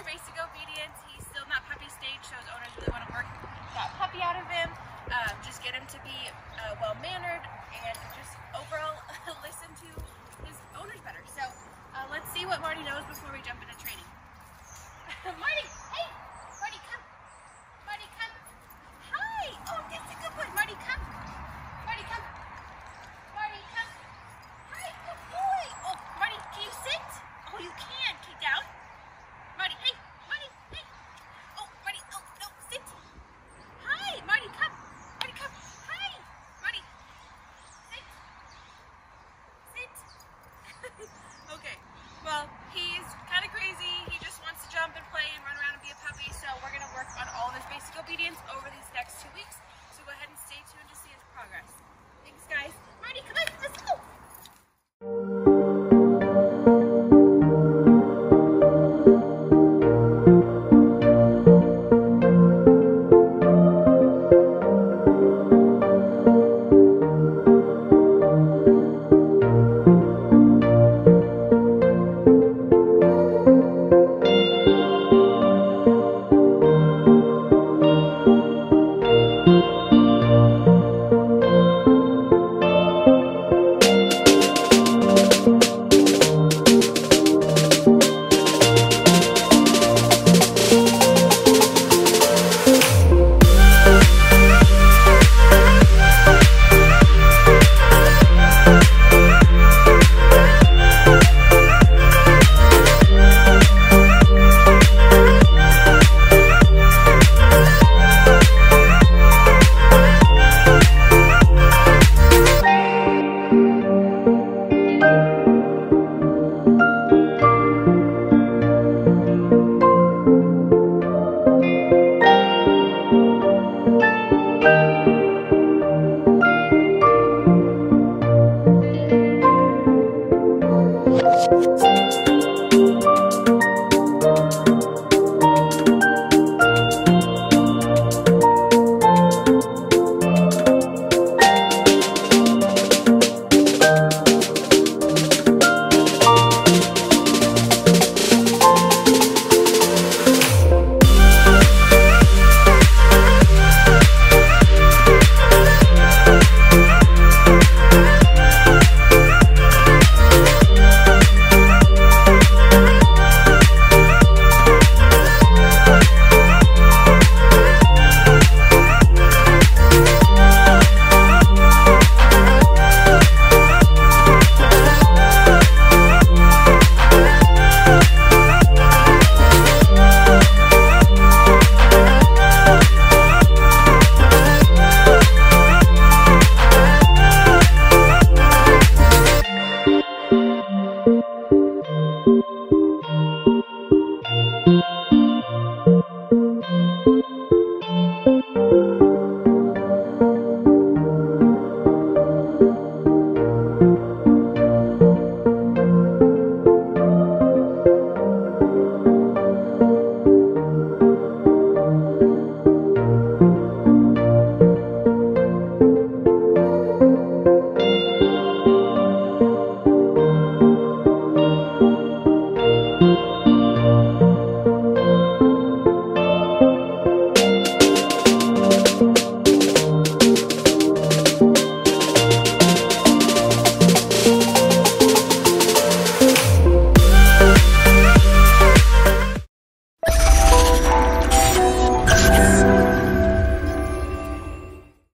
basic obedience. He's still not puppy stage, so his owners really want to work that puppy out of him. Just get him to be well-mannered and just overall listen to his owners better. So let's see what Marty knows before we jump into training. Marty!